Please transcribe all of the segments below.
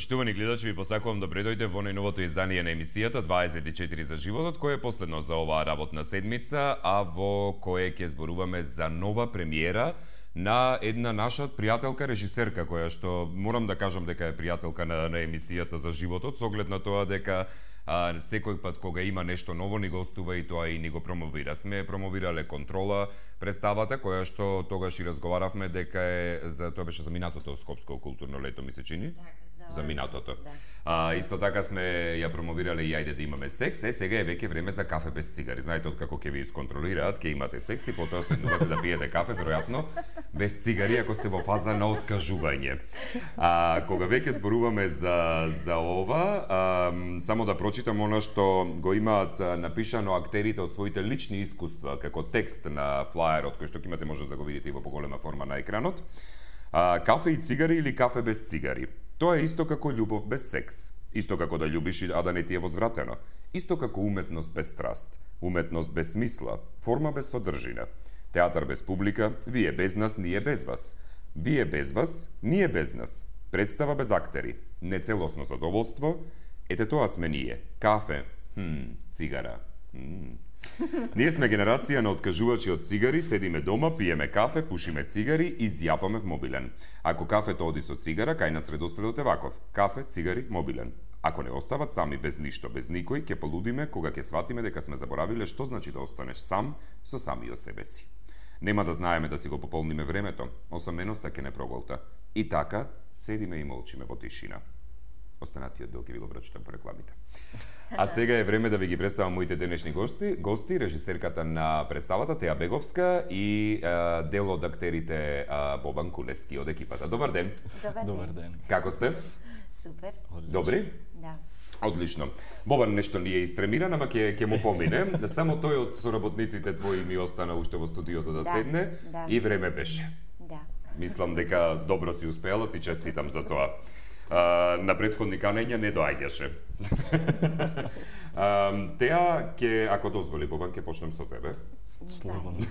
Почитувани гледачи, ви посакувам да дојдете во најновото издание на емисијата 24 за животот, кој е последно за оваа работна седмица, а во кое ќе зборуваме за нова премиера на една наша пријателка режисерка, која што морам да кажам дека е пријателка на емисијата за животот, со оглед на тоа дека секој пат кога има нешто ново ни гостува и тоа и ни го промовира. Сме промовирале Контрола, представата која што тогаш и разговаравме дека е за тоа беше за минатото Скопско културно лето, ми се чини. За минатото. Да. Исто така сме ја промовирале и ајде да имаме секс, сега е веќе време за кафе без цигари. Знаете, откако ќе ви исконтролираат, ќе имате секс и потоа следнувате да пиете кафе, веројатно без цигари, ако сте во фаза на откажување. Кога веќе зборуваме за ова, само да прочитам она што го имаат напишано актерите од своите лични искуства, како текст на флаерот, кој што ќе имате може да го видите и во поголема форма на екранот. Кафе и цигари или кафе без цигари? Тоа е исто како љубов без секс. Исто како да љубиш, а да не ти е возвратено. Исто како уметност без страст. Уметност без смисла. Форма без содржина. Театар без публика. Вие без нас, ние без вас. Вие без вас, ние без нас. Представа без актери. Нецелосно задоволство. Ете тоа сме ние. Кафе. Цигара. Ние сме генерација на откажувачи од цигари, седиме дома, пиеме кафе, пушиме цигари и зјапаме в мобилен. Ако кафето оди со цигара, кај нас редоследот е ваков. Кафе, цигари, мобилен. Ако не остават сами без ништо, без никој, ќе полудиме кога ќе сватиме дека сме заборавиле што значи да останеш сам со самиот себе си. Нема да знаеме да си го пополниме времето, осаменоста ќе не проголта. И така, седиме и молчиме во тишина. Останатиот дел ќе ви го прочитам по рекламите. А сега е време да ви ги представам моите денешни гости, режисерката на представата Теја Беговска и дел од актерите Бобан Кулески од екипата. Добар ден. Добар ден. Како сте? Супер. Добри? Да. Одлично. Бобан нешто ни е истремиран, ама ќе му помине. Само тој од соработниците твои ми остана уште во студиото да седне и време беше. Да. Мислам дека добро си успеала, ти честитам за тоа. На претходни канења не доаѓаше. Теа ќе, ако дозволи, Бобан, ќе почнем со тебе. Слободно.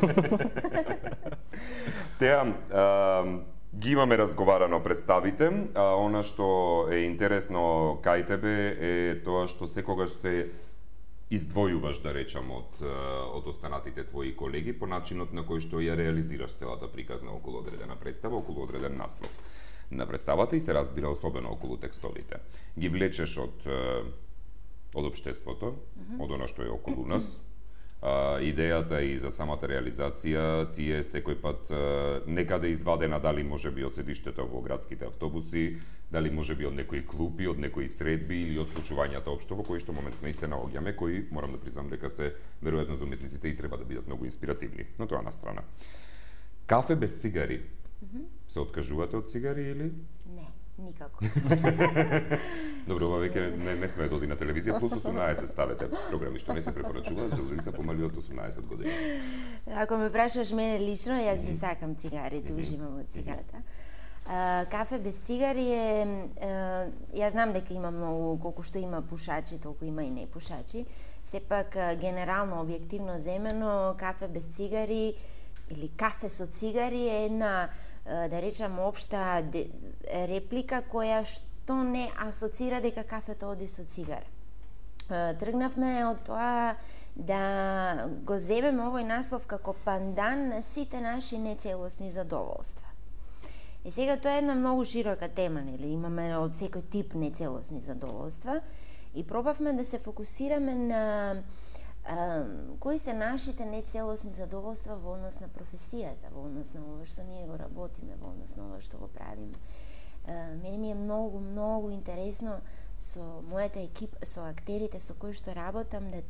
Теа, ги имаме разговарано представите, она што е интересно кај тебе е тоа што секогаш се издвојуваш, да речам, од останатите твои колеги по начинот на кој што ја реализираш целата приказна околу одредена представа, околу одреден наслов на представата и се разбира особено околу текстовите. Ги влечеш од општеството, од она што е околу нас. Идејата и за самата реализација ти е секој пат некаде извадена, дали може би од седиштето во градските автобуси, дали може би од некои клупи, од некои средби или од случувањата општо во кои што моментно и се наоѓаме, кои морам да признам дека се веројатно за уметниците и треба да бидат многу инспиративни. Но тоа на страна. Кафе без цигари. Се откажувате од цигари или? Не, никако. Добро, ова веќе не сме доди на телевизија, плюс 18 ставете програми што не се препорачуваат за лица помали од 18 години. Ако ме прашаш мене лично, јас ги сакам цигарите, уживам од цигарата. Кафе без цигари е... Јас знам дека има многу, колку што има пушачи, толку има и непушачи. Сепак, генерално, објективно земено, кафе без цигари или кафе со цигари е една, да речам, општа реплика која што не асоцира дека кафето оди со цигара. Тргнавме од тоа да го земеме овој наслов како пандан на сите наши нецелосни задоволства. И сега тоа е една многу широка тема, нели? Имаме од секој тип нецелосни задоволства и пробавме да се фокусираме на кои се нашите нецелосни задоволства во однос на професијата, во однос на ова што ние го работиме, во однос на ова што го правиме. Мене ми е многу интересно со мојата екипа, со актерите со кои што работам, да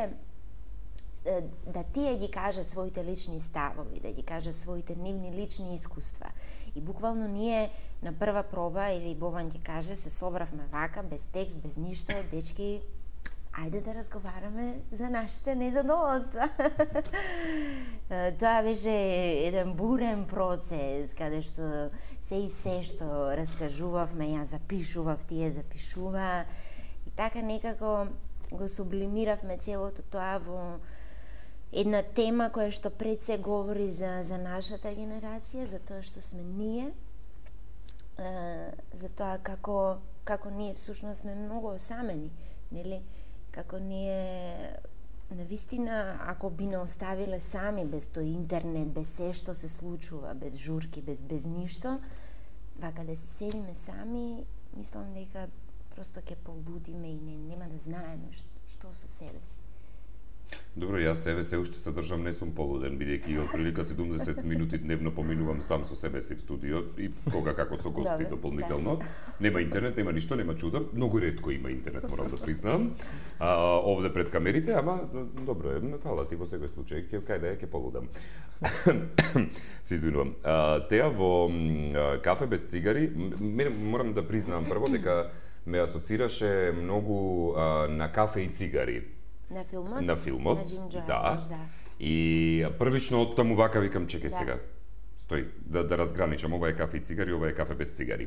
тие ги кажат своите лични ставови, да ги кажат своите нивни лични искуства. И буквално ние на прва проба, и Бобан ќе каже, се собравме вака, без текст, без ништо, дечки, ајде да разговараме за нашите незадоволства. Тоа беше еден бурен процес, каде што се и се што раскажувавме, ја запишував, тие запишува. И така некако го сублимиравме целото тоа во една тема која што пред се говори за нашата генерација, за тоа што сме ние. за тоа како ние всушност сме многу осамени, нели? Како ние навистина, ако би не оставиле сами без тој интернет, без се што се случува, без журки, без ништо, вака да се седиме сами, мислам дека просто ќе полудиме и нема да знаеме што со себе си. Добро, јас себе се уште се држам, не сум полуден, бидејќи отприлика 70 минути дневно поминувам сам со себе си в студио и кога како со гости дополнително. Нема интернет, нема ништо, нема чуда. Многу ретко има интернет, морам да признам. Овде пред камерите, ама добро е, фала ти во секој случај, кај да ќе полудам. Се извинувам. Теа во кафе без цигари, морам да признам прво дека ме асоцираше многу на кафе и цигари. На филмот? На филмот, на Джим Джармуш, да. И првично од таму вака викам, чекај сега. Стој, да разграничам, ова е кафе и цигари, ова е кафе без цигари.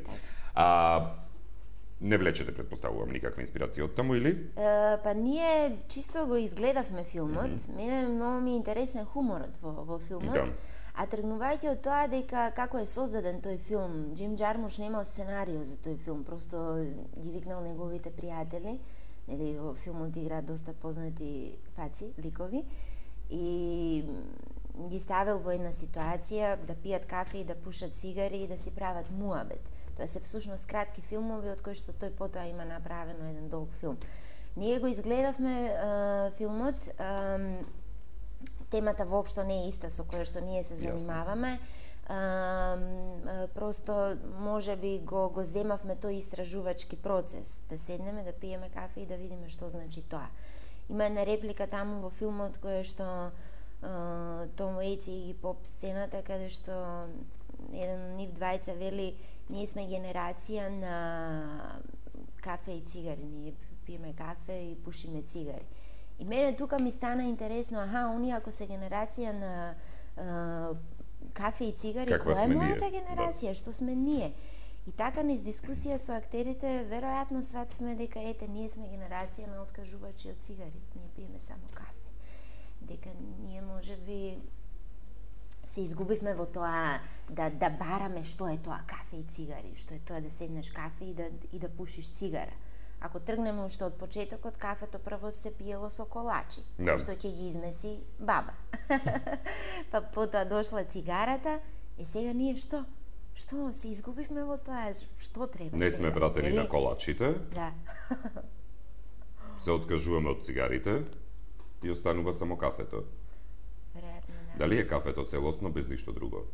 Не влечете, предпоставувам, никаква инспирација од таму, или? Па ние чисто го изгледавме филмот. Мене многу ми е интересен хуморот во филмот. Да. А тргнувајќи од тоа дека како е создаден тој филм, Джим Джармуш немал сценарио за тој филм, просто ги викнал неговите пријатели. Нели, во филмот играат доста познати фаци, ликови, и ги ставил во една ситуација да пијат кафе и да пушат цигари и да си прават муабет. Тоа се всушност кратки филмови од кои што тој потоа има направено еден долг филм. Ние го изгледавме филмот, темата воопшто не е иста со која што ние се занимаваме. Просто може би го земавме тој истражувачки процес, да седнеме, да пиеме кафе и да видиме што значи тоа. Има една реплика таму во филмот која што Том Уейтс и поп сцената каде што еден од нив двајца вели: ние сме генерација на кафе и цигари, ние пиеме кафе и пушиме цигари. И мене тука ми стана интересно, оние ако се генерација на кафе и цигари, која е мојата генерација, што сме ние? И така низ дискусија со актерите, веројатно свативме дека ние сме генерација на откажувачи од цигари, ние пиеме само кафе. Дека ние можеби се изгубивме во тоа да бараме што е тоа кафе и цигари, што е тоа да седнеш кафе и да пушиш цигара. Ако тргнеме уште од почетокот, кафето прво се пиело со колачи, што ќе ги измеси баба. Па потоа дошла цигарата, и сега ние што? Што се изгубивме во тоа? Што треба? Не сме вратени на колачите. Да. Се откажуваме од цигарите и останува само кафето. Веројатно, да. Дали е кафето целосно без ништо друго?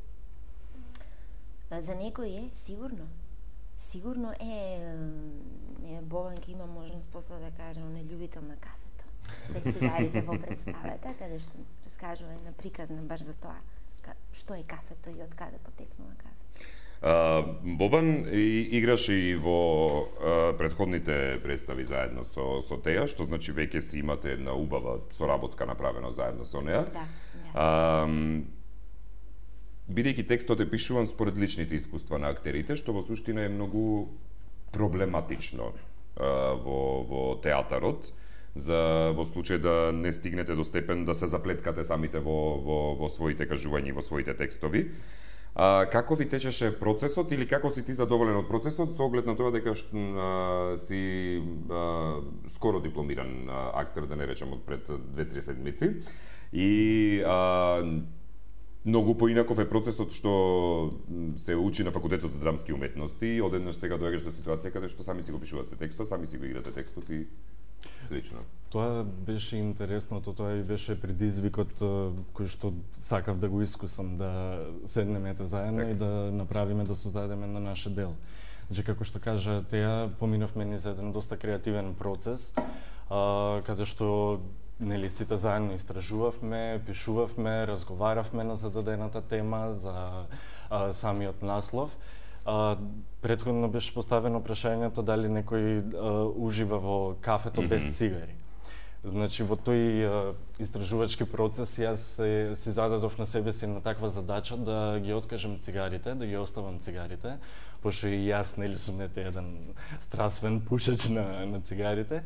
За некој е, сигурно. Сигурно е Бован ќе има можност после да каже, он е љубител на кафето. Без цигарите во представата, каде што раскажува една приказна баш за тоа, што е кафето и од каде потекнува кафе. Бобан играше и во претходните представи заедно со Теја, што значи веќе си имате една убава соработка направена заедно со неа. Да. Бидејќи текстот е пишуван според личните искуства на актерите, што во суштина е многу проблематично во театарот, во случај да не стигнете до степен да се заплеткате самите во своите кажувања и во своите текстови. Како ви течеше процесот или како си ти задоволен од процесот со оглед на тоа дека си скоро дипломиран актер, да не речем од пред 2-3 седмици, и многу поинаков е процесот што се учи на факултетот за драмски уметности, одеднаш сега доаѓаш до ситуација каде што сами си го пишувате текстот, сами си го играте текстот и слично. Тоа беше интересното, тоа и беше предизвикот кој што сакав да го искусам, да седнеме заедно и да направиме, да создадеме на наше дело. Значи, како што кажа Теја, поминавме низ еден доста креативен процес, каде што нели сите заедно истражувавме, пишувавме, разговаравме на зададената тема за самиот наслов. Претходно беше поставено прашањето дали некој ужива во кафето без цигари. Значи, во тој истражувачки процес јас си зададов на себе си на таква задача да ги откажам цигарите, да ги оставам цигарите, пошто и јас нели сум еден страствен пушач на цигарите.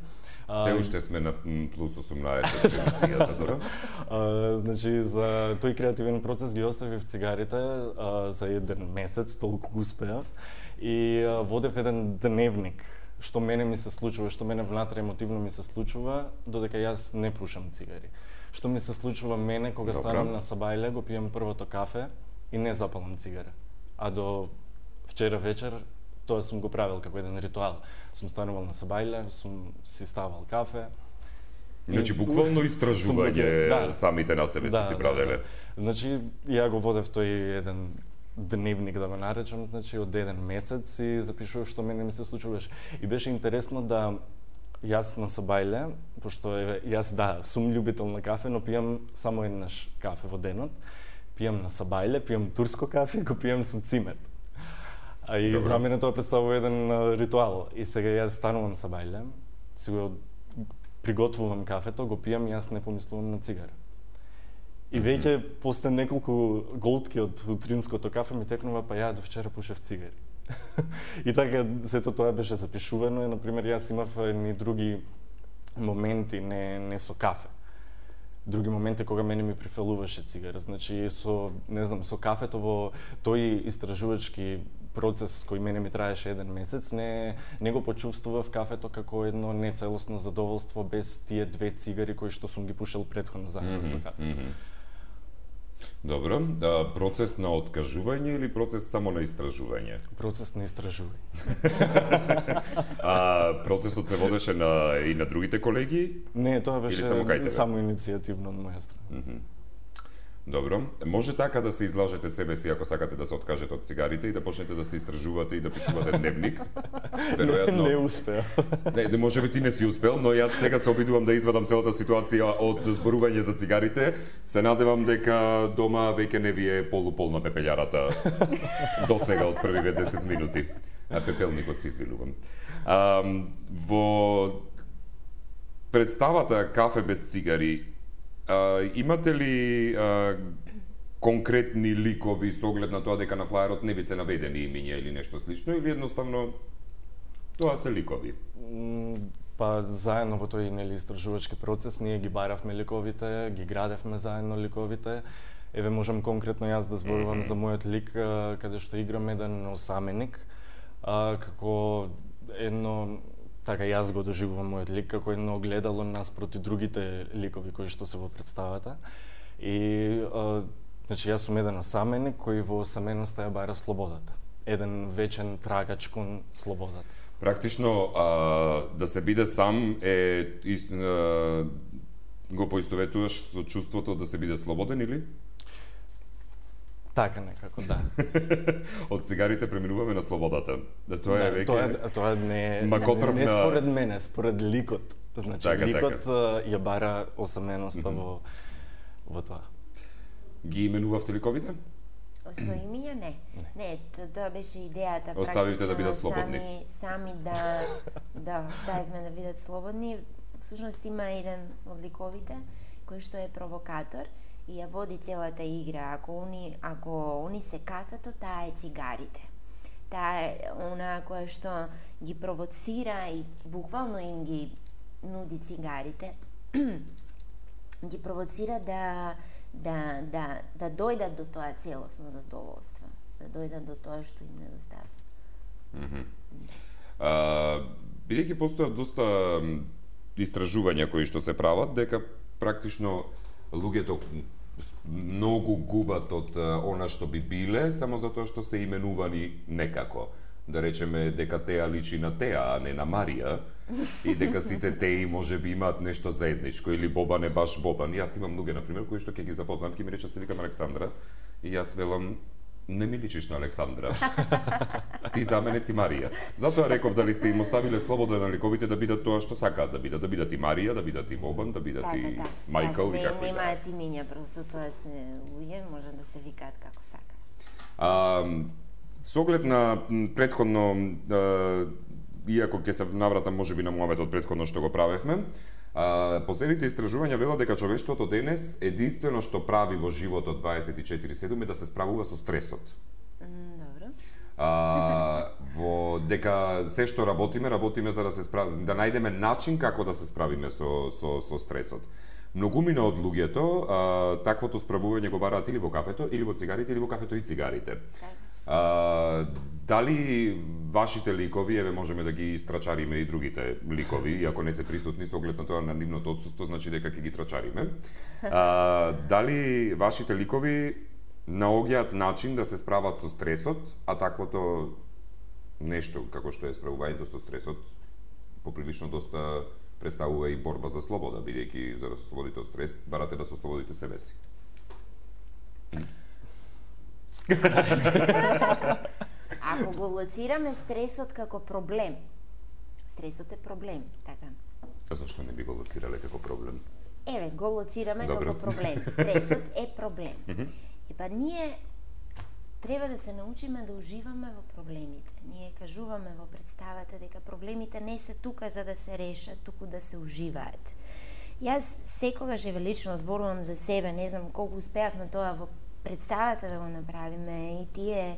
Се уште сме на плюс 18 емисијата, добро? Значи, за тој креативен процес ги оставив цигарите за еден месец, толку успеав, и водев еден дневник, што мене ми се случува, што мене внатре емотивно ми се случува, додека јас не пушам цигари. Што ми се случува мене кога станам на сабајле, го пијам првото кафе и не запалам цигара. А до вчера вечер тоа сум го правил како еден ритуал. Сум станувал на сабајле, сум си ставал кафе. Значи буквално истражување самите на себе сте си правеле. Значи ја го водев тој еден дневник, да го наречам, значи од еден месец и запишував што мене ми се случуваше. И беше интересно да јас на сабајле, пошто јас сум љубител на кафе, но пијам само еднаш кафе во денот. Пијам на сабајле, пијам турско кафе и го пијам со цимет. А и за мене тоа представува еден ритуал. И сега јас станувам сабајле, си го приготвувам кафето, го пијам и јас не помислувам на цигара. И веќе после неколку голтки од утринското кафе ми текнува, па ја до вчера пушев цигари. И така сето тоа беше запишувано и например јас имав ни други моменти не со кафе. Други моменти кога мене ми прифелуваше цигара. Значи со кафето во тој истражувачки процес кој мене ми траеше еден месец, не го почувствував кафето како едно нецелосно задоволство без тие 2 цигари кои што сум ги пушил претходно заедно со кафе. Добро, процес на откажување или процес само на истражување? Процес на истражување. Процесот се водеше и на другите колеги? Не, тоа беше само иницијативно од моја страна. Добро. Може така да се излажете себе си ако сакате да се откажете од цигарите и да почнете да се истражувате и да пишувате дневник? Веројатно. Не успеа. Не, можеби ти не си успел, но јас сега се обидувам да извадам целата ситуација од зборување за цигарите. Се надевам дека дома веќе не ви е полуполна пепелјарата до сега од првиве 10 минути. Пепелникот се извинувам. Во представата Кафе без цигари имате ли конкретни ликови со оглед на тоа дека на флаерот не ви се наведени имиња или нешто слично, или едноставно тоа се ликови? Па заедно во тој истражувачки процес ние ги баравме ликовите, ги градевме заедно ликовите. Еве можам конкретно јас да зборувам за мојот лик каде што играм еден осаменик, како едно така јас го доживувам мојот лик како едно огледало наспроти другите ликови кои што се во представата. И значи јас сум еден осаменик кој во осаменоста ја бара слободата. Еден вечен трагач кон слободата. Практично да се биде сам го поистоветуваш со чувството да се биде слободен или? Така некако, да. Од цигарите преминуваме на слободата. Тоа е веќе тоа не според мене, според ликот. Значи ликот ја бара осаменоста во тоа. Ги именувавте ликовите? Со имиња не. Не, тоа беше идејата. Оставивте да бидат слободни. Сами да оставивме да бидат слободни. Всушност има еден од ликовите кој што е провокатор и ја води целата игра. Ако они се кафето, таа е цигарите. Таа е она која што ги провоцира и буквално им ги нуди цигарите. Ги провоцира да дојдат до тоа целосно задоволство, да дојдат до тоа што им недостасува. Бидејќи постојат доста истражувања кои што се прават, дека практично луѓето многу губат од она што би биле, само затоа што се именувани некако. Да речеме дека Теа личи на Теа, а не на Марија, и дека сите теи можеби имаат нешто заедничко, или Бобан е баш Бобан. Јас имам луѓе, например, кои што ќе ги запознам, ќе ми речат се викам Александра, и јас велам, не ми личиш на Александра. Ти за мене си Марија. Затоа реков дали сте им оставиле слобода на ликовите да бидат тоа што сакаат да бидат и Марија, да бидат и Бобан, да бидат и Мајкл и како. Немаат имиња, просто тоа се луѓе, може да се викаат како сакаат. Со оглед на претходно, иако ќе се навратам можеби на моменот претходно што го правевме, последните истражувања велат дека човештвото денес единствено што прави во животот 24/7 е да се справува со стресот. Добро. во дека се што работиме за да се да најдеме начин како да се справиме со стресот. Многумина од луѓето таквото справување го бараат или во кафето, или во цигарите, или во кафето и цигарите. Дали вашите ликови, еве можеме да ги истрачариме и другите ликови, иако не се присутни со оглед на тоа на нивното отсуство, значи дека ќе ги трачариме. Дали вашите ликови наоѓаат начин да се справат со стресот, а таквото нешто како што е справувањето со стресот поприлично доста представува и борба за слобода, бидејќи за да се ослободите од стрес, барате да се ослободите себе си. Ако го лоцираме стресот како проблем, стресот е проблем, така? А зашто не би го лоцирале како проблем? Еве, го лоцираме како проблем. Стресот е проблем. Епа ние треба да се научиме да уживаме во проблемите. Ние кажуваме во представата дека проблемите не се тука за да се решат, туку да се уживаат. Јас секогаш еве лично зборувам за себе, не знам колку успеав на тоа во представата да го направиме и тие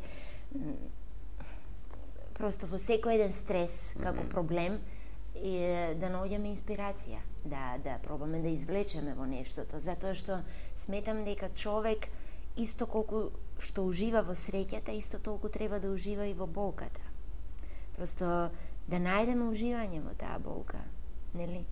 просто во секој еден стрес како проблем и да наоѓаме инспирација, да пробаме да извлечеме во нештото, затоа што сметам дека човек исто колку што ужива во среќата, исто толку треба да ужива и во болката. Просто да најдеме уживање во таа болка, нели?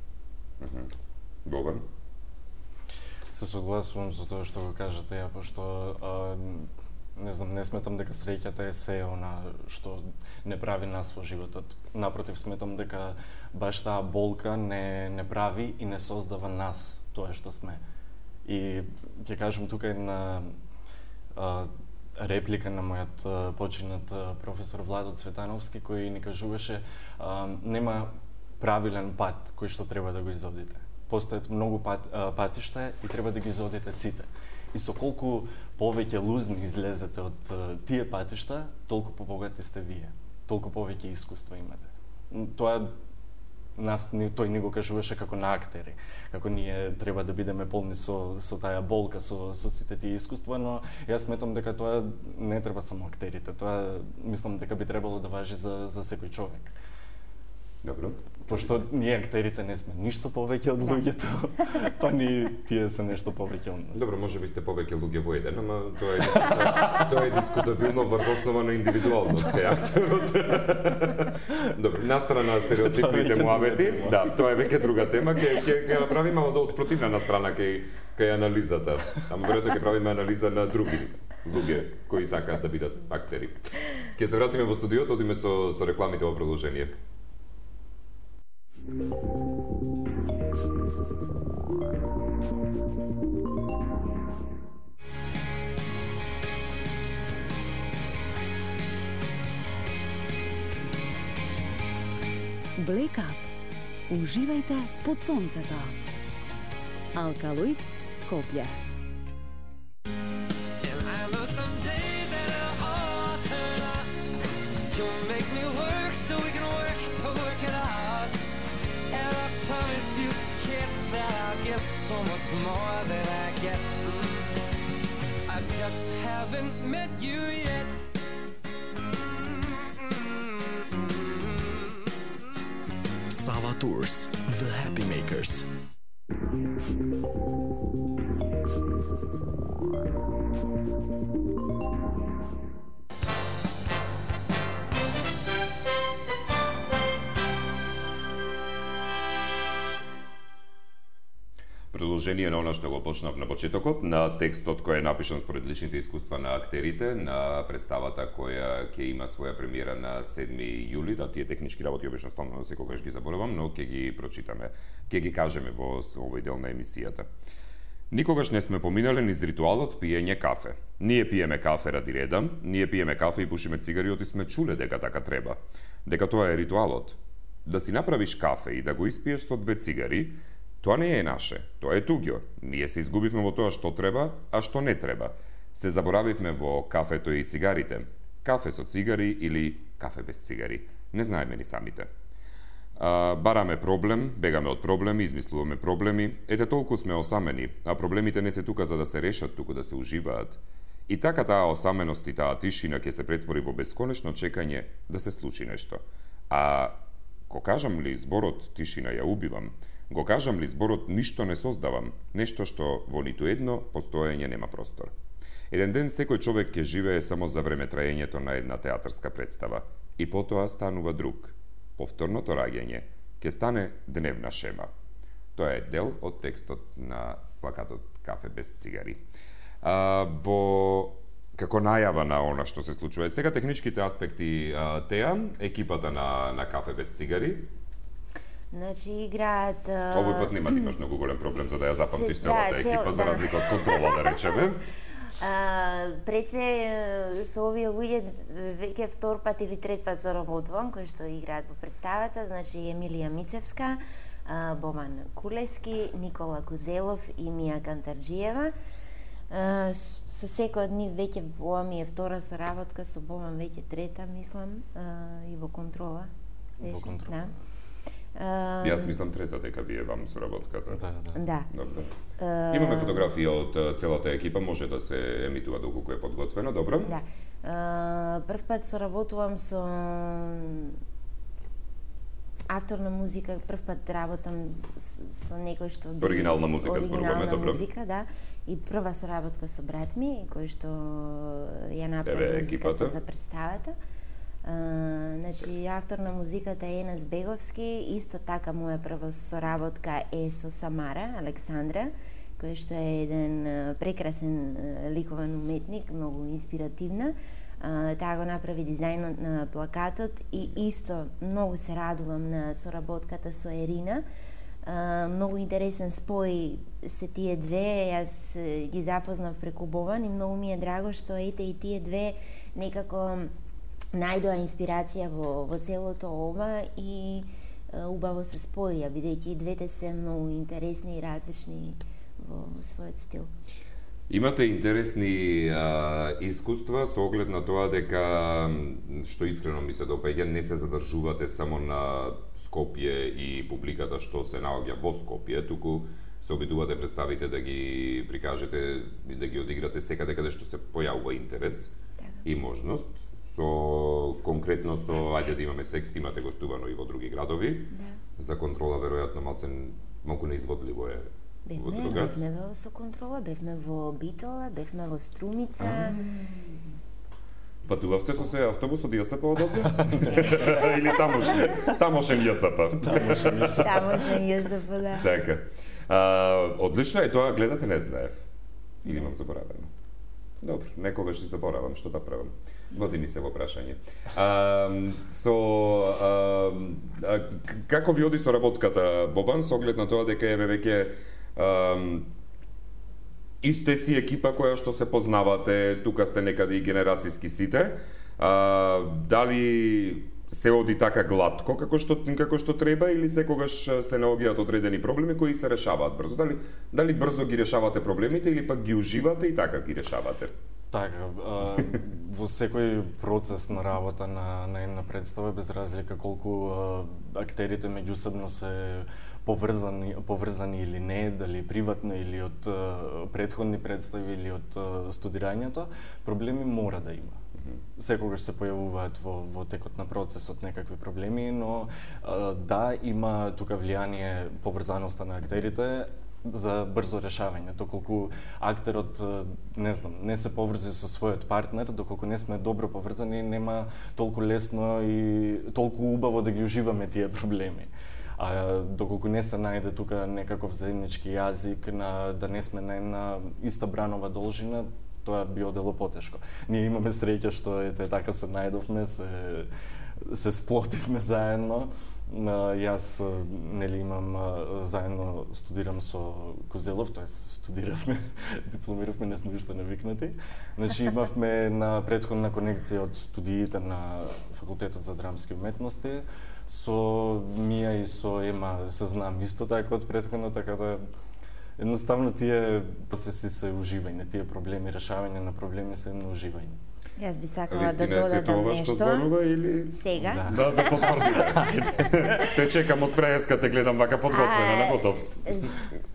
Боган? Се согласувам со тоа што го кажате ја, пошто не знам, не сметам дека среќата е се она што не прави нас во животот. Напротив, сметам дека баш таа болка не прави и не создава нас тоа што сме. И ќе кажам тука една реплика на мојот починат професор Владо Цветановски, кој ни кажуваше нема правилен пат кој што треба да го изодите. Постојат многу патишта и треба да ги изодите сите. И со колку повеќе лузни излезете од тие патишта, толку побогати сте вие. Толку повеќе искуства имате. Тоа тој ни го кажуваше како на актери, како ние треба да бидеме полни со таа болка, со сите тие искуства, но јас сметам дека тоа не треба само актерите, тоа мислам дека би требало да важи за секој човек. Добро. Пошто ние актерите не сме ништо повеќе од луѓето, па ни тие се нешто повеќе од нас. Добро, можеби сте повеќе луѓе во еден, ама тоа е дискутабилно врз основа на индивидуалност кај актерот. Добро, настрана стереотипните муабети, да, тоа е веќе друга тема, ќе направиме од спротивна страна кај анализата. Ама веројатно ќе правиме анализа на други луѓе кои сакаат да бидат актери. Ќе се вратиме во студиото, одиме со рекламите во продолжение. Black Up. Уживајте под сонцето. Алкалоид Скопје. So much more than I get. I just haven't met you yet. Sava Tours, the Happy Makers. Продолжение на она што го почнав на почетокот, на текстот кој е напишан според личните искуства на актерите, на представата која ќе има своја премиера на 7 јули, да тие технички работи обично стално секогаш ги заборавам, но ќе ги прочитаме, ќе ги кажеме во овој дел на емисијата. Никогаш не сме поминале низ ритуалот пиење кафе. Ние пиеме кафе ради реда, ние пиеме кафе и пушиме цигари, и сме чуле дека така треба. Дека тоа е ритуалот. Да си направиш кафе и да го испиеш со 2 цигари, тоа не е наше, тоа е туѓо. Ние се изгубивме во тоа што треба, а што не треба. Се заборавивме во кафето и цигарите. Кафе со цигари или кафе без цигари. Не знаеме ни самите. Бараме проблем, бегаме од проблеми, измислуваме проблеми. Ете толку сме осамени, а проблемите не се тука за да се решат, туку да се уживаат. И така таа осаменост и таа тишина ќе се претвори во бесконечно чекање да се случи нешто. А го кажам ли зборот тишина ја убивам, го кажам ли зборот ништо не создавам, нешто што во ниту едно постоење нема простор. Еден ден секој човек ќе живее само за време траењето на една театарска представа и потоа станува друг. Повторното раѓање ќе стане дневна шема. Тоа е дел од текстот на плакатот Кафе без цигари. Како најава на она што се случува. Сега техничките аспекти теа, екипата на Кафе без цигари. Значи играат... Овој пат нема да имаш многу голем проблем за да ја запамтиш целата екипа, за разлика од контрола, да речеме. Пред се со овие луѓе веќе втор пат или трет пат соработувам, кои што играат во представата, значи Емилија Мицевска, Боман Кулески, Никола Кузелов и Мија Кантарџиева. Со секој од нив веќе ова ми е втора соработка, со Боман веќе трета, мислам, и во контрола. Во контрола. Да. Јас мислам трета дека вие вам соработката. Да. Добро. Имаме фотографија од целата екипа, може да се емитува доколку е подготвено, добро? Да. Прв пат соработувам со авторна музика, прв пат работам со некој што... Оригинална музика зборуваме, добро. Оригинална музика, да. И прва соработка со брат ми, кој што ја направи музиката за представата. Значи, автор на музиката е Енас Беговски, исто така моја прва соработка е со Самара Александра, кој што е еден прекрасен ликовен уметник, многу инспиративна. Таа го направи дизајнот на плакатот и исто многу се радувам на соработката со Ерина. Многу интересен спој се тие две, јас ги запознав преку Бован и многу ми е драго што ете и тие две некако најдоа инспирација во целото ова и убаво се споија, бидејќи и двете се многу интересни и различни во својот стил. Имате интересни искуства со оглед на тоа дека, што искрено ми се допаѓа, не се задржувате само на Скопје и публиката што се наоѓа во Скопје, туку се обидувате представите да ги прикажете и да ги одиграте секаде каде што се појавува интерес и можност. Конкретно со ајде да имаме секс, имате гостувано и во други градови. Да. За контрола веројатно малку неизводливо е. Бевме со контрола, бевме во Битола, бевме во Струмица. Патувавте со се автобусот ЈСП одовде? Или тамошен ЈСП? Тамошен ЈСП, да. Така. Одлично е тоа, гледате, не знаев. Или имам заборавено. Добро, некогаш си заборавам што да правам. Години се во прашање. Како ви оди соработката, Бобан, со оглед на тоа дека еве веќе исте си екипа која што се познавате, тука сте некаде и генерацијски сите. Дали се оди така глатко како што треба или секогаш се наоѓаат одредени проблеми кои се решаваат брзо? Дали брзо ги решавате проблемите или пак ги уживате и така ги решавате? Така, во секој процес на работа на една представа, без разлика колку актерите меѓусебно се поврзани или не, дали приватно или од претходни представи или од студирањето, проблеми мора да има. Секогаш се појавуваат во текот на процесот некакви проблеми, но да, има тука влијание поврзаноста на актерите за брзо решавање. Доколку актерот, не се поврзи со својот партнер, доколку не сме добро поврзани, нема толку лесно и толку убаво да ги уживаме тие проблеми. А доколку не се најде тука некаков заеднички јазик, да не сме на една иста бранова должина, тоа би одело потешко. Ние имаме среќа што така се најдовме, се сплотивме заедно. Јас имам заедно студирам со Козелов, тоест студиравме, дипломиравме, не сме уште навикнати. Значи имавме на претходна конекција од студиите на Факултетот за драмски уметности. Со Мија и со Ема се знам исто така од претходно, така да едноставно тие процеси се уживање, тие проблеми, решавање на проблеми се на уживање. Јас би сакала да додадам нешто. Што зборува или сега? Да потврдите. Те чекам од преска, те гледам вака подготвена, на готов.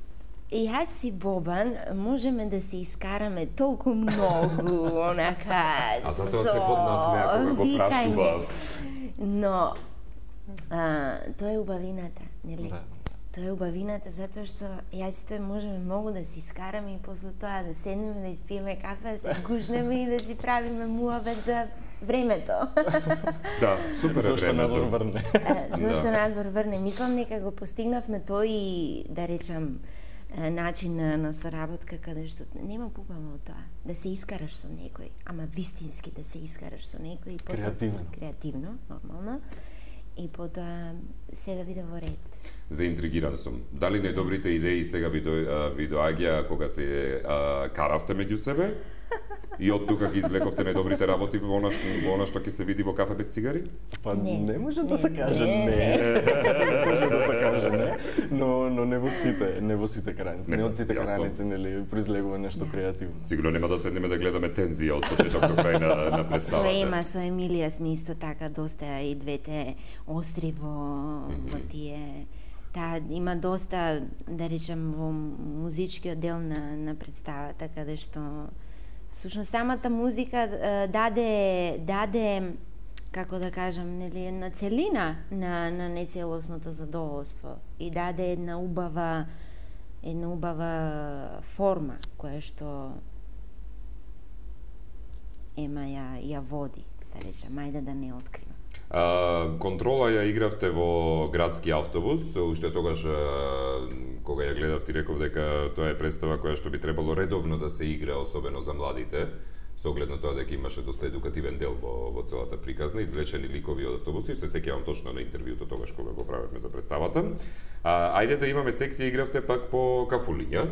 И јас си Бобан, можеме да се искараме толку многу, онака... А затоа се поднасмеа кога го прашував. Но, тоа е убавината, нели? Да. Тоа е убавината, затоа што јас и тој можеме многу да се искараме и после тоа да седнеме, да испиеме кафе, да се гушнеме и да си правиме муабет за времето. Да, супер е Зошто надвор времето. врне? Зошто надвор врне? Мислам дека го постигнавме тој и, да речам, начин на соработка каде што нема побава од тоа. Да се искараш со некој, ама вистински да се искараш со некој и после креативно, нормално. И потоа се да биде во ред. Заинтригиран сум. Дали најдобрите идеи сега ви доаѓа кога се каравте меѓу себе? И од тука ги извлековте најдобрите работи во она што ќе се види во кафе без цигари? Па Не. не може да се каже не. Може да се каже не, но не во сите караници. Не од сите Јасно. караници нели произлегува нешто креативно. Сигурно нема да седнеме да гледаме тензија од почеток до крај на Со представата. Ема, со Емилија сме исто така доста и двете остри во тие. Има доста, да речем, во музичкиот дел на представата, каде што всушност самата музика даде како да кажам, нели, една целина на нецелосното задоволство и даде една убава форма која што Ема ја води, да речем, ајде да не откривам. Контрола ја игравте во градски автобус, уште тогаш кога ја гледав ти реков дека тоа е представа која што би требало редовно да се игра, особено за младите, со оглед на тоа дека имаше доста едукативен дел во целата приказна, извлечени ликови од автобуси, се сеќавам точно на интервјуто тогаш кога го правевме за представата. Ајде да имаме секција, игравте пак по кафулиња.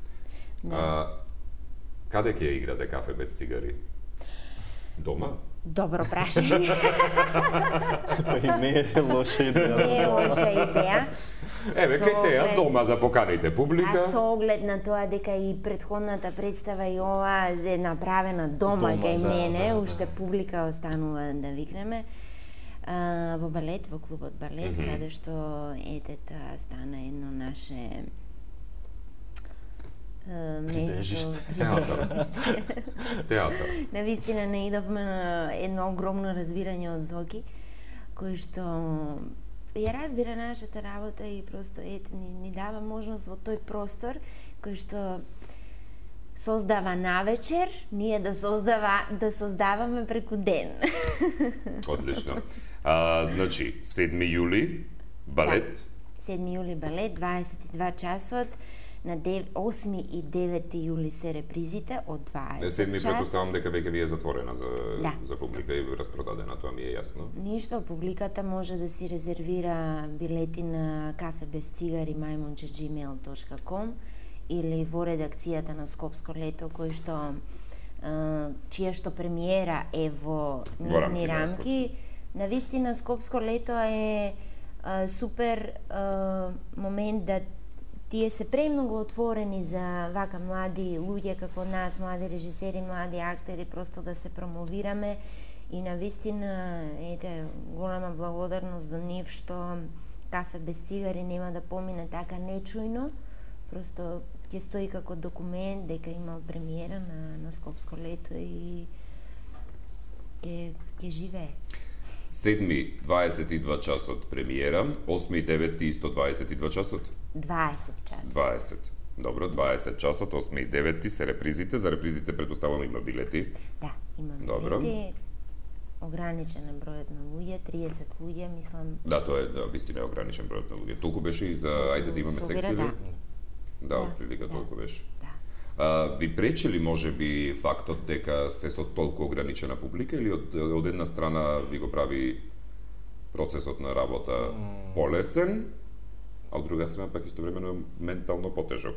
Каде ќе ја играте кафе без цигари? Дома? Добро прашање. Па и не е лоша идеја. Не е лоша идеја. Еве, Со кај теја оглед- дома да поканите публика. А со оглед на тоа дека и претходната представа и ова е направена дома кај да, мене, да. уште публика останува да викнеме. Во балет, во клубот балет, каде што ете тоа стана едно наше место. Театар. Навистина не идовме на едно огромно разбирање од Зоки, кој што ја разбира нашата работа и просто ни дава можност во тој простор кој што создава навечер, ние да создаваме преку ден. Одлично. Значи, 7 јули, балет. 7 јули балет, 22 часот, на 8 и 9 јули се репризите од 20 7 часот. претпоставам дека веќе ви е затворена Да. за публика и распродадена, тоа ми е јасно. Ништо, публиката може да си резервира билети на кафе без цигари maimunche@gmail.com или во редакцијата на Скопско лето, кој што чија што премиера е во нивни рамки. Навистина Скопско лето е супер момент да тие се премногу отворени за вака млади луѓе како нас, млади режисери, млади актери, просто да се промовираме и навистина, ете, голема благодарност до нив што кафе без цигари нема да помине така нечујно, просто ќе стои како документ дека имал премиера на Скопско лето и ќе живее. 7 22 часот премиера, 8 и 9 исто 22 часот. 20 часа. 20. Добро, 20 часот, 8 и 9 се репризите. За репризите предпоставам има билети. Да, има Добро. билети. Ограничен е бројот на луѓе, 30 луѓе, мислам. Да, тоа е, да, вистина е ограничен бројот на луѓе. Толку беше и за ајде да имаме Собира, секција. да. Да, отприлика толку беше. Да. Ви пречи ли можеби фактот дека се со толку ограничена публика или од една страна ви го прави процесот на работа полесен, а од друга страна пак истовремено е ментално потежок?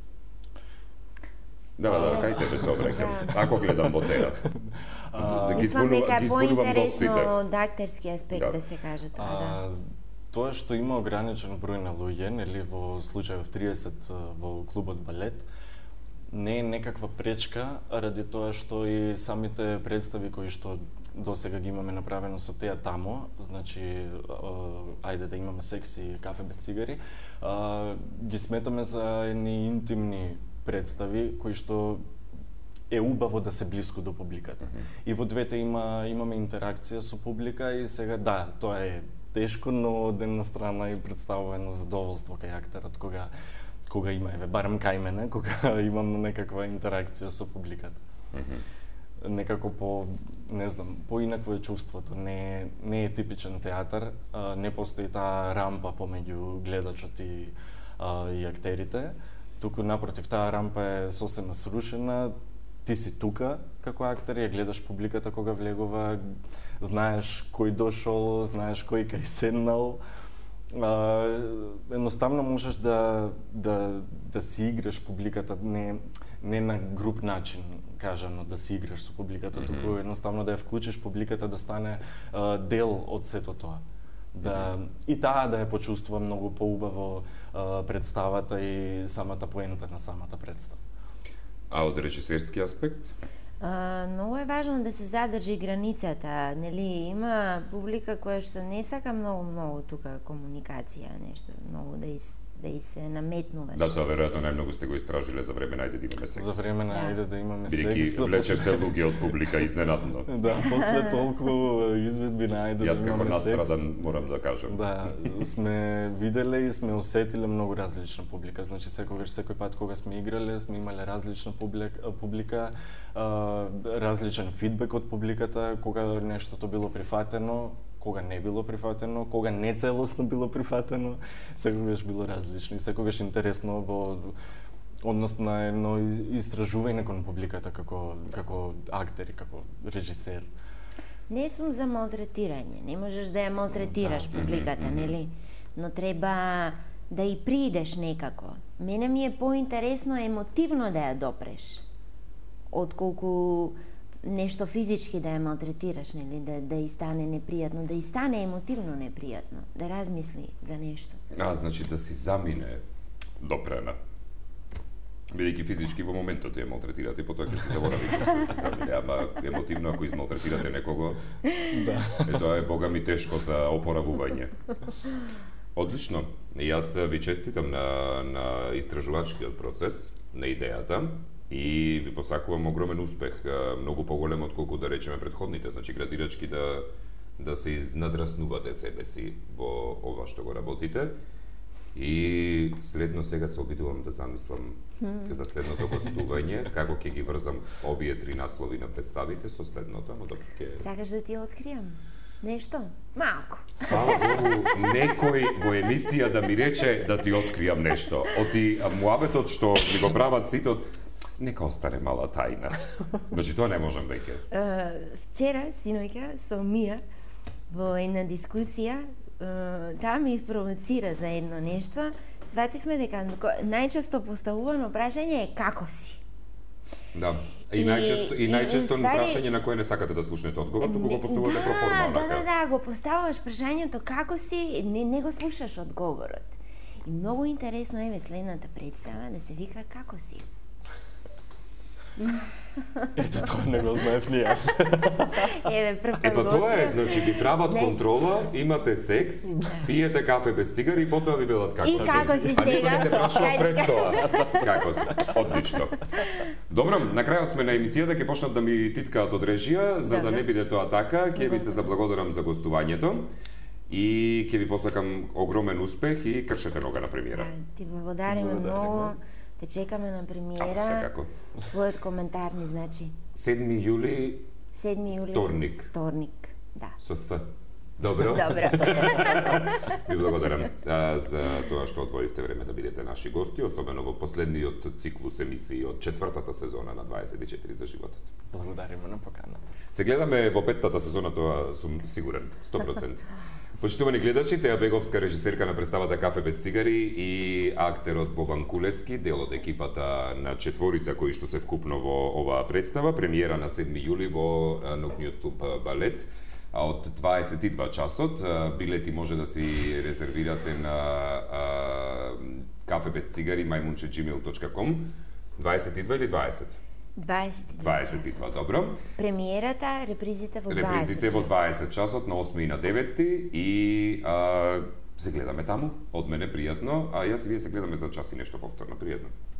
Да, кај тебе се обраќам. Ако гледам во теа. Мислам дека е поинтересно гостите. од актерски аспект Да. да се каже тоа, да. Тоа што има ограничен број на луѓе, нели во случајов 30 во клубот балет, не е некаква пречка ради тоа што и самите представи кои што досега ги имаме направено со теа тамо, значи ајде да имаме секси кафе без цигари, ги сметаме за едни интимни представи кои што е убаво да се блиску до публиката. И во двете имаме интеракција со публика и сега да, тоа е тешко, но од една страна и представува едно задоволство кај актерот кога има, барем кај мене, кога имам некаква интеракција со публиката. Некако поинакво е чувството, не е типичен театар, не постои таа рампа помеѓу гледачот и актерите, туку напротив таа рампа е сосема срушена, ти си тука како актер, ја гледаш публиката кога влегува, знаеш кој дошол, знаеш кој кај седнал. Едноставно можеш да си играш публиката, не на груп начин кажано да си играш со публиката, туку едноставно да ја вклучиш публиката да стане дел од сето тоа. И таа да ја почувствува многу поубаво представата и самата поента на самата представа. А од режисерски аспект? Многу е важно да се задржи границата, нели? Има публика која што не сака многу тука комуникација, нешто многу да и се наметнуваш. Да, тоа веројатно најмногу сте го истражиле за време на ајде да имаме секс. За време на ајде да имаме секс. Бидејќи влечевте луѓе од публика изненадно. Да, после толку изведби на ајде да имаме секс. Јас како настрадан морам да кажам. Да, сме виделе и сме осетиле многу различна публика. Значи секој пат кога сме играле, сме имале различна публика, различен фидбек од публиката, кога нештото било прифатено, кога не било прифатено, кога не целосно било прифатено, секогаш било различно и секогаш интересно во однос на едно истражување кон публиката како актер и како режисер. Не сум за малтретирање, не можеш да ја малтретираш публиката, нели? Но треба да и приидеш некако. Мене ми е поинтересно емотивно да ја допреш, отколку нешто физички да ја малтретираш, нели, да и стане непријатно, да и стане емотивно непријатно, да размисли за нешто. Значи да си замине допрена. Бидејќи физички во моментот ја малтретирате и потоа ќе се заборави да се замине, ама емотивно ако измалтретирате некого, тоа е бога ми тешко за опоравување. Одлично. Јас ви честитам на истражувачкиот процес, на идејата. И ви посакувам огромен успех, многу поголем отколку да речеме предходните, значи градирачки да се изнадраснувате себе си во ова што го работите. И следно сега се обидувам да замислам за следното гостување, како ќе ги врзам овие 3 наслови на представите со следното, ама добро ќе... Сакаш да ти откријам нешто? Малку. Фала Богу, некој во емисија да ми рече да ти откријам нешто. Оти муабетот што ми го прават сите, нека остане мала тајна. Значи тоа не можам веќе. Вчера, синоќа, со Мија во една дискусија, таа ме испровоцира за едно нешто, свативме дека најчесто поставувано прашање е како си. Да. И најчесто прашање на кое не сакате да слушнете одговор, туку го поставувате проформа. Да, го поставуваш прашањето како си, не го слушаш одговорот. И многу интересно е следната представа да се вика како си. Ето тоа не го знаев ни јас. Тоа е, значи ви прават контрола, имате секс, пиете кафе без цигари и потоа ви велат како си. И како си сега? А никој не те прашува пред тоа. Како си? Одлично. Добро, на крајот сме на емисијата, ќе почнат да ми титкаат од режија, за да не биде тоа така, ќе ви се заблагодарам за гостувањето. И ќе ви посакам огромен успех и кршете нога на премиера. Ти благодариме многу. Те чекаме на премиера. Секако. Твојот коментар ни значи. 7 јули. Вторник. Да. Со Ф. Добро. Ви благодарам за тоа што одвоивте време да бидете наши гости, особено во последниот циклус емисии од 4-та сезона на 24 за животот. Благодариме на поканата. Се гледаме во 5-та сезона, тоа сум сигурен, 100%. Почитувани гледачи, Теја Беговска, режисерка на представата Кафе без цигари и актерот Бобан Кулески, дел од екипата на четворица кои што се вкупно во оваа представа, премиера на 7 јули во ноќниот клуб Балет. А од 22 часот билети може да си резервирате на kafebezcigari@gmail.com 22 или 20? 22, добро. Премиерата, репризите во 20 Репризите во 20 часот на 8 и на 9 и се гледаме таму. Од мене пријатно, а јас и вие се гледаме за час и нешто повторно пријатно.